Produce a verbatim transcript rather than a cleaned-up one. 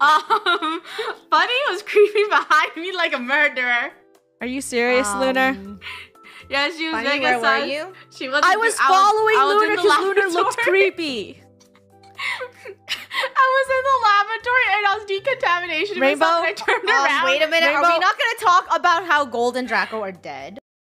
Um, Bunny was creeping behind me like a murderer. Are you serious, Um, Lunar? Yeah, she was Bunny, making where sus. were you? She was. I was I following I was in Lunar the because Lunar looked laboratory. creepy. I was in the laboratory and I was decontamination. Rainbow? And I turned Um, around. wait a minute. Rainbow- Are we not going to talk about how Gold and Draco are dead?